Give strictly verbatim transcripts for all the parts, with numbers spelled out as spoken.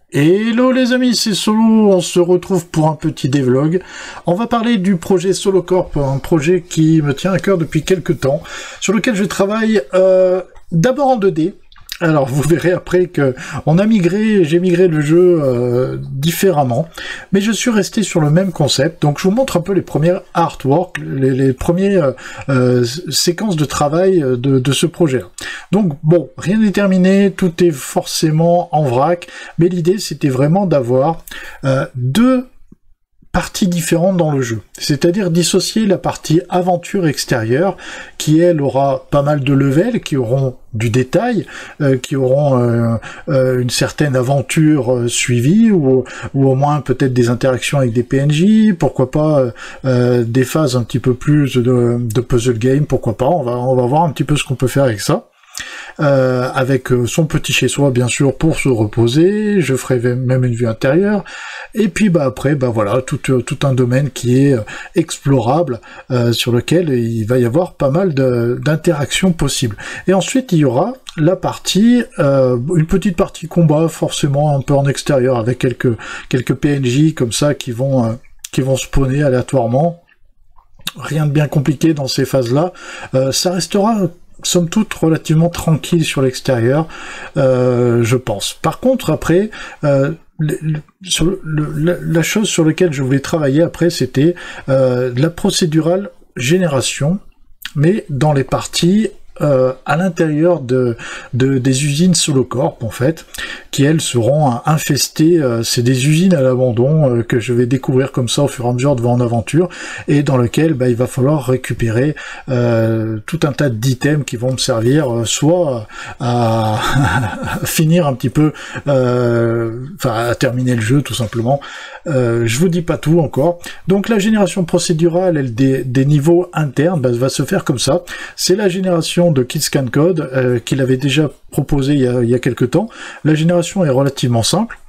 Hello les amis, c'est Solo, on se retrouve pour un petit devlog. On va parler du projet SoloCorp, un projet qui me tient à cœur depuis quelques temps, sur lequel je travaille euh, d'abord en deux D. Alors vous verrez après que on a migré, j'ai migré le jeu euh, différemment, mais je suis resté sur le même concept. Donc je vous montre un peu les premières artworks, les, les premières euh, séquences de travail de, de ce projet. Donc bon, rien n'est terminé, tout est forcément en vrac, mais l'idée c'était vraiment d'avoir euh, deux parties différentes dans le jeu, c'est-à-dire dissocier la partie aventure extérieure qui elle aura pas mal de levels, qui auront du détail, euh, qui auront euh, euh, une certaine aventure euh, suivie, ou, ou au moins peut-être des interactions avec des P N J, pourquoi pas euh, des phases un petit peu plus de, de puzzle game, pourquoi pas, on va, on va voir un petit peu ce qu'on peut faire avec ça. Euh, avec son petit chez-soi bien sûr pour se reposer, je ferai même une vue intérieure, et puis bah après bah voilà tout, tout un domaine qui est explorable, euh, sur lequel il va y avoir pas mal d'interactions possibles. Et ensuite il y aura la partie, euh, une petite partie combat forcément un peu en extérieur avec quelques, quelques P N J comme ça qui vont, euh, qui vont spawner aléatoirement. Rien de bien compliqué dans ces phases-là, euh, ça restera somme toute relativement tranquille sur l'extérieur, euh, je pense. Par contre, après, euh, le, le, sur le, le, la chose sur laquelle je voulais travailler après, c'était euh, la procédurale génération, mais dans les parties euh, à l'intérieur de, de des usines SoloCorp, en fait, qui elles seront euh, infestées. Euh, c'est des usines à l'abandon euh, que je vais découvrir comme ça au fur et à mesure de mon aventure, et dans lequel bah, il va falloir récupérer euh, tout un tas d'items qui vont me servir euh, soit à, à finir un petit peu, euh, enfin à terminer le jeu tout simplement. Euh, je vous dis pas tout encore. Donc la génération procédurale, elle, des, des niveaux internes, bah, va se faire comme ça. C'est la génération de KidsCanCode euh, qu'il avait déjà proposé il y a, il y a quelques temps. La génération est relativement simple.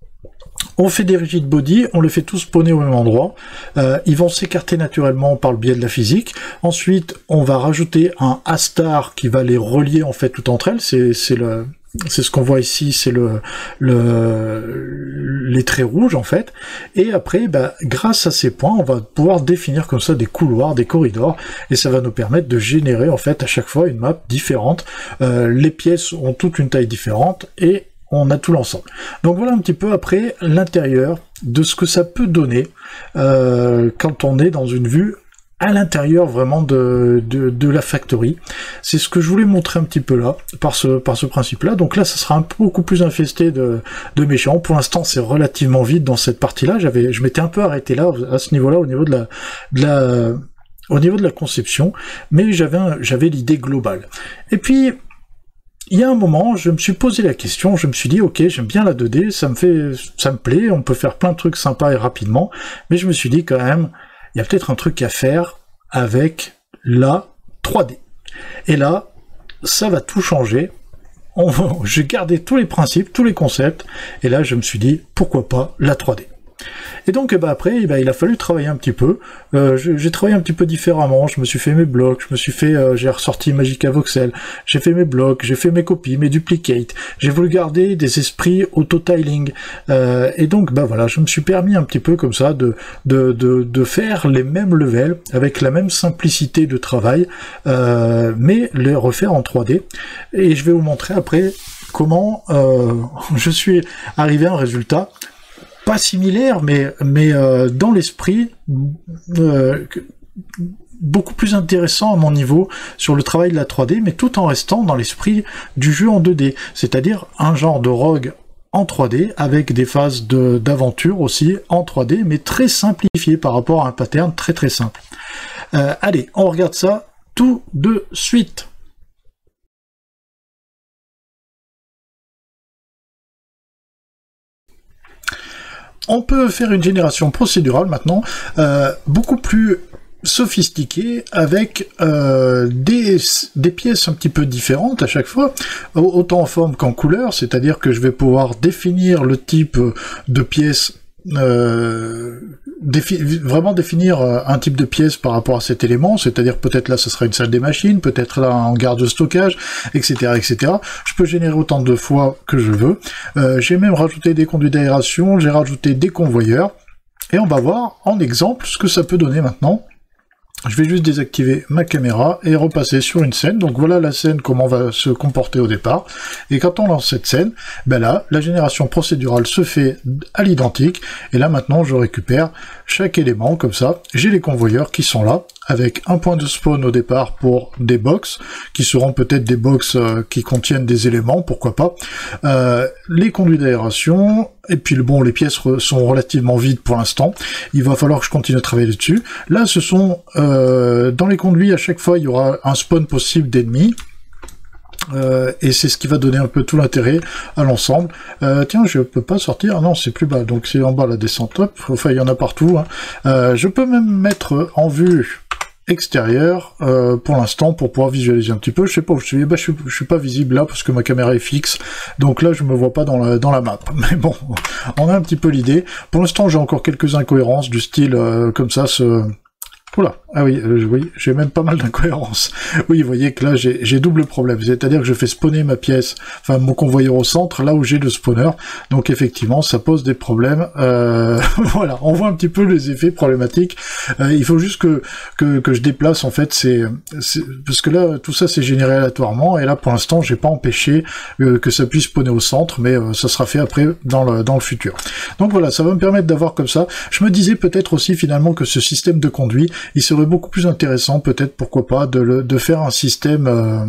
On fait des rigid body, on les fait tous spawner au même endroit. Euh, ils vont s'écarter naturellement par le biais de la physique. Ensuite, on va rajouter un A-star qui va les relier en fait tout entre elles. C'est c'est le c'est ce qu'on voit ici, c'est le, le les traits rouges en fait. Et après, bah, grâce à ces points, on va pouvoir définir comme ça des couloirs, des corridors, et ça va nous permettre de générer en fait à chaque fois une map différente. Euh, les pièces ont toutes une taille différente et on a tout l'ensemble. Donc voilà un petit peu après l'intérieur de ce que ça peut donner euh, quand on est dans une vue à l'intérieur vraiment de, de, de la factory. C'est ce que je voulais montrer un petit peu là, par ce, par ce principe-là. Donc là, ça sera un peu, beaucoup plus infesté de, de méchants. Pour l'instant, c'est relativement vide dans cette partie-là. J'avais, je m'étais un peu arrêté là, à ce niveau-là, au niveau de la, de la, au niveau de la conception, mais j'avais, j'avais l'idée globale. Et puis, il y a un moment, je me suis posé la question, je me suis dit, ok, j'aime bien la deux D, ça me fait, ça me plaît, on peut faire plein de trucs sympas et rapidement, mais je me suis dit quand même, il y a peut-être un truc à faire avec la trois D. Et là, ça va tout changer. On va, j'ai gardé tous les principes, tous les concepts, et là je me suis dit, pourquoi pas la trois D. Et donc bah, après, bah, il a fallu travailler un petit peu. Euh, j'ai travaillé un petit peu différemment. Je me suis fait mes blocs, je me suis fait, euh, j'ai ressorti Magica Voxel, j'ai fait mes blocs, j'ai fait mes copies, mes duplicates. J'ai voulu garder des esprits auto-tiling. Euh, et donc bah voilà, je me suis permis un petit peu comme ça de de de, de faire les mêmes levels avec la même simplicité de travail, euh, mais les refaire en trois D. Et je vais vous montrer après comment euh, je suis arrivé à un résultat pas similaire, mais, mais euh, dans l'esprit, euh, beaucoup plus intéressant à mon niveau sur le travail de la trois D, mais tout en restant dans l'esprit du jeu en deux D, c'est-à-dire un genre de rogue en trois D, avec des phases d'aventure aussi en trois D, mais très simplifié par rapport à un pattern très très simple. Euh, allez, on regarde ça tout de suite. On peut faire une génération procédurale maintenant, euh, beaucoup plus sophistiquée, avec euh, des, des pièces un petit peu différentes à chaque fois, autant en forme qu'en couleur, c'est-à-dire que je vais pouvoir définir le type de pièces euh, défi vraiment définir un type de pièce par rapport à cet élément, c'est-à-dire peut-être là ce sera une salle des machines, peut-être là un hangar de stockage, et cetera, et cetera. Je peux générer autant de fois que je veux. Euh, j'ai même rajouté des conduits d'aération, j'ai rajouté des convoyeurs, et on va voir en exemple ce que ça peut donner maintenant. Je vais juste désactiver ma caméra et repasser sur une scène. Donc voilà la scène, comment va se comporter au départ. Et quand on lance cette scène, ben là, la génération procédurale se fait à l'identique. Et là maintenant, je récupère chaque élément comme ça. J'ai les convoyeurs qui sont là, avec un point de spawn au départ pour des box, qui seront peut-être des box euh, qui contiennent des éléments, pourquoi pas. Euh, les conduits d'aération, et puis bon, les pièces re sont relativement vides pour l'instant. Il va falloir que je continue à travailler dessus. Là, ce sont euh, dans les conduits, à chaque fois, il y aura un spawn possible d'ennemis. Euh, et c'est ce qui va donner un peu tout l'intérêt à l'ensemble. Euh, tiens, je peux pas sortir, non, c'est plus bas, donc c'est en bas la descente, hop, enfin il y en a partout. Hein. Euh, je peux même mettre en vue extérieure euh, pour l'instant pour pouvoir visualiser un petit peu. Je sais pas où je suis, bah, je suis, je suis pas visible là parce que ma caméra est fixe, donc là je me vois pas dans la, dans la map. Mais bon, on a un petit peu l'idée. Pour l'instant j'ai encore quelques incohérences du style euh, comme ça, ce... Oula, ah oui, euh, oui, j'ai même pas mal d'incohérences. Oui, vous voyez que là, j'ai double problème. C'est-à-dire que je fais spawner ma pièce, enfin mon convoyeur au centre, là où j'ai le spawner. Donc effectivement, ça pose des problèmes. Euh, voilà, on voit un petit peu les effets problématiques. Euh, il faut juste que, que, que je déplace, en fait, c'est parce que là, tout ça, c'est généré aléatoirement. Et là, pour l'instant, j'ai pas empêché euh, que ça puisse spawner au centre, mais euh, ça sera fait après dans le, dans le futur. Donc voilà, ça va me permettre d'avoir comme ça. Je me disais peut-être aussi finalement que ce système de conduit, il serait beaucoup plus intéressant, peut-être, pourquoi pas, de, le, de faire un système euh,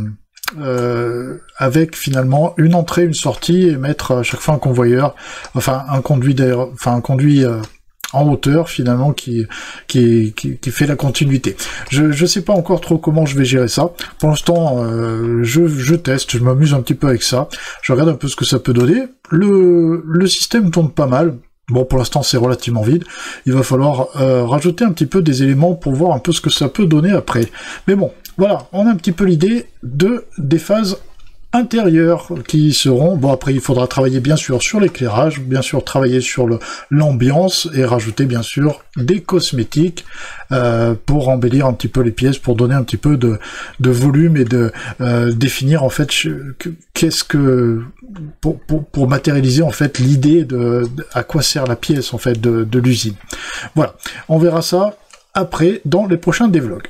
euh, avec finalement une entrée, une sortie, et mettre à chaque fois un convoyeur, enfin un conduit d'air, enfin un conduit euh, en hauteur finalement qui, qui, qui, qui fait la continuité. Je ne sais pas encore trop comment je vais gérer ça. Pour l'instant, euh, je, je teste, je m'amuse un petit peu avec ça. Je regarde un peu ce que ça peut donner. Le, le système tourne pas mal. Bon, pour l'instant, c'est relativement vide. Il va falloir euh, rajouter un petit peu des éléments pour voir un peu ce que ça peut donner après. Mais bon, voilà, on a un petit peu l'idée de des phases intérieures qui seront... Bon, après, il faudra travailler bien sûr sur l'éclairage, bien sûr travailler sur le l'ambiance et rajouter bien sûr des cosmétiques euh, pour embellir un petit peu les pièces, pour donner un petit peu de, de volume et de euh, définir en fait qu'est-ce que... Pour, pour, pour matérialiser en fait l'idée de, de à quoi sert la pièce en fait de, de l'usine. Voilà, on verra ça après dans les prochains devlogs.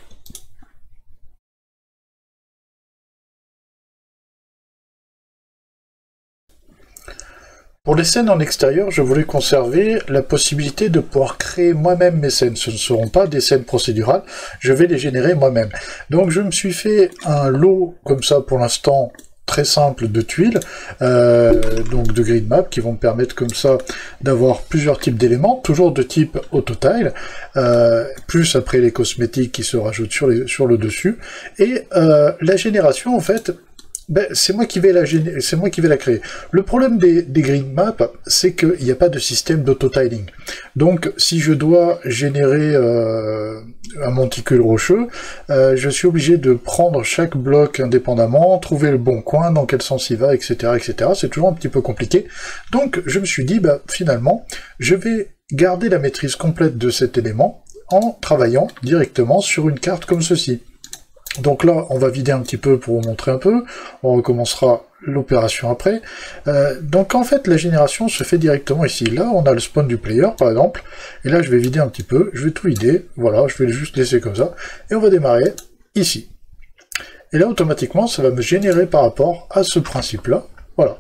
Pour les scènes en extérieur, je voulais conserver la possibilité de pouvoir créer moi-même mes scènes. Ce ne seront pas des scènes procédurales, je vais les générer moi-même. Donc je me suis fait un lot comme ça pour l'instant très simple de tuiles, euh, donc de grid map, qui vont me permettre comme ça d'avoir plusieurs types d'éléments, toujours de type autotile, euh, plus après les cosmétiques qui se rajoutent sur, les, sur le dessus. Et euh, la génération en fait, ben, c'est moi qui vais la c'est moi qui vais la créer. Le problème des, des grid maps, c'est qu'il n'y a pas de système d'autotiling. Donc, si je dois générer euh, un monticule rocheux, euh, je suis obligé de prendre chaque bloc indépendamment, trouver le bon coin, dans quel sens il va, et cetera, et cetera. C'est toujours un petit peu compliqué. Donc, je me suis dit, bah, finalement, je vais garder la maîtrise complète de cet élément en travaillant directement sur une carte comme ceci. Donc là, on va vider un petit peu pour vous montrer un peu, on recommencera l'opération après. Euh, donc en fait, la génération se fait directement ici. Là, on a le spawn du player, par exemple, et là, je vais vider un petit peu, je vais tout vider, voilà, je vais juste laisser comme ça, et on va démarrer ici. Et là, automatiquement, ça va me générer par rapport à ce principe-là, voilà.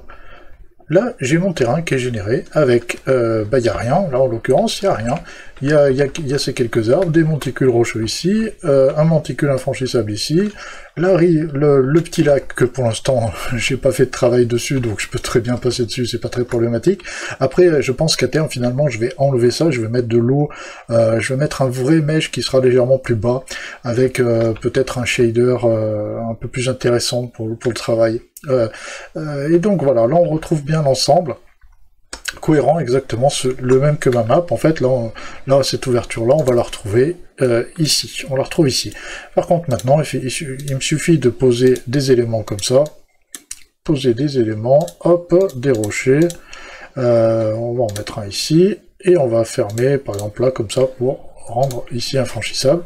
Là, j'ai mon terrain qui est généré avec, euh, bah, il n'y a rien, là en l'occurrence, il n'y a rien. Il y a, y, a, y a ces quelques arbres, des monticules rocheux ici, euh, un monticule infranchissable ici, là, le, le petit lac que pour l'instant, j'ai pas fait de travail dessus, donc je peux très bien passer dessus, c'est pas très problématique. Après, je pense qu'à terme, finalement, je vais enlever ça, je vais mettre de l'eau, euh, je vais mettre un vrai mesh qui sera légèrement plus bas, avec euh, peut-être un shader euh, un peu plus intéressant pour, pour le travail. Euh, euh, et donc voilà, là on retrouve bien l'ensemble, cohérent, exactement ce, le même que ma map. En fait, là, on, là cette ouverture-là, on va la retrouver euh, ici. On la retrouve ici. Par contre, maintenant, il, il, il me suffit de poser des éléments comme ça. Poser des éléments, hop, des rochers. Euh, on va en mettre un ici. et on va fermer, par exemple là, comme ça, pour rendre ici infranchissable.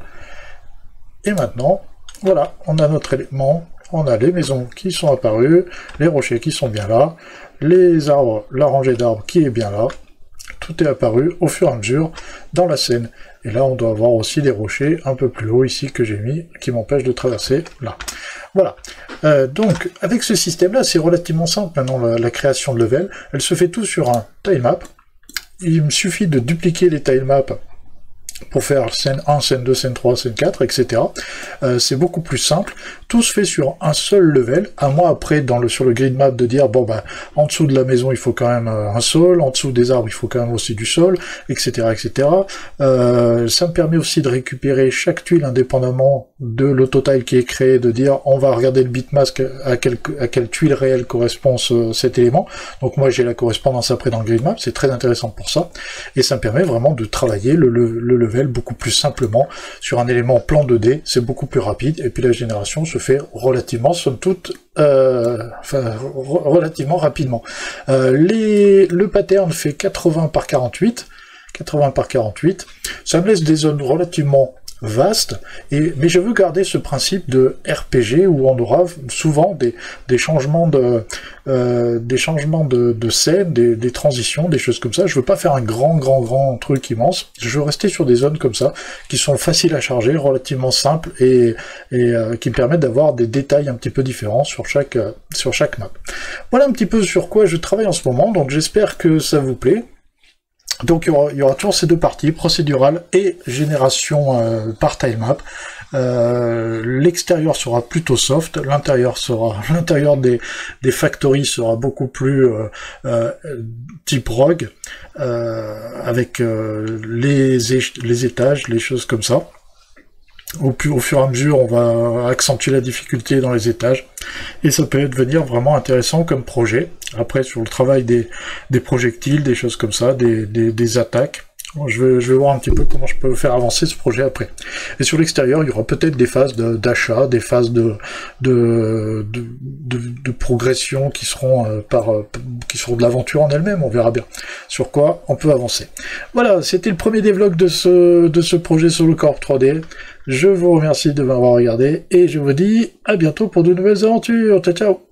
Et maintenant, voilà, on a notre élément, on a les maisons qui sont apparues, les rochers qui sont bien là, les arbres, la rangée d'arbres qui est bien là, tout est apparu au fur et à mesure dans la scène. Et là, on doit avoir aussi des rochers un peu plus haut ici que j'ai mis, qui m'empêchent de traverser là. Voilà. Euh, donc, avec ce système-là, c'est relativement simple maintenant, la, la création de level. Elle se fait tout sur un tilemap. Il me suffit de dupliquer les tilemaps pour faire scène un, scène deux, scène trois, scène quatre, et cetera. Euh, c'est beaucoup plus simple. Tout se fait sur un seul level, à moi après dans le, sur le grid map de dire, bon ben, en dessous de la maison il faut quand même euh, un sol, en dessous des arbres il faut quand même aussi du sol, et cetera et cetera. Euh, ça me permet aussi de récupérer chaque tuile indépendamment de l'autotile qui est créé, de dire, on va regarder le bitmask à quelle, à quelle tuile réelle correspond ce, cet élément. Donc moi j'ai la correspondance après dans le grid map, c'est très intéressant pour ça, et ça me permet vraiment de travailler le, le, le level beaucoup plus simplement sur un élément plan deux D, c'est beaucoup plus rapide, et puis la génération se fait relativement, somme toute, euh, enfin, relativement rapidement. Euh, les, le pattern fait quatre-vingts par quarante-huit, quatre-vingts par quarante-huit, ça me laisse des zones relativement vaste, et, mais je veux garder ce principe de R P G où on aura souvent des, des changements de euh, des changements de, de scène, des, des transitions, des choses comme ça. Je veux pas faire un grand grand grand truc immense, je veux rester sur des zones comme ça, qui sont faciles à charger, relativement simples, et, et euh, qui me permettent d'avoir des détails un petit peu différents sur chaque, euh, sur chaque map. Voilà un petit peu sur quoi je travaille en ce moment, donc j'espère que ça vous plaît. Donc il y, aura, il y aura toujours ces deux parties, procédurale et génération euh, par tilemap. Euh, l'extérieur sera plutôt soft, l'intérieur sera l'intérieur des, des factories sera beaucoup plus euh, euh, type rogue, euh, avec euh, les, les étages, les choses comme ça. Au, plus, au fur et à mesure, on va accentuer la difficulté dans les étages, et ça peut devenir vraiment intéressant comme projet. Après, sur le travail des, des projectiles, des choses comme ça, des, des, des attaques, je vais, je vais voir un petit peu comment je peux faire avancer ce projet après. Et sur l'extérieur, il y aura peut-être des phases d'achat, des phases de, de, de, de, de progression qui seront, euh, par, euh, qui seront de l'aventure en elle-même, on verra bien sur quoi on peut avancer. Voilà, c'était le premier devlog de ce, de ce projet Solocorp trois D. Je vous remercie de m'avoir regardé, et je vous dis à bientôt pour de nouvelles aventures. Ciao, ciao!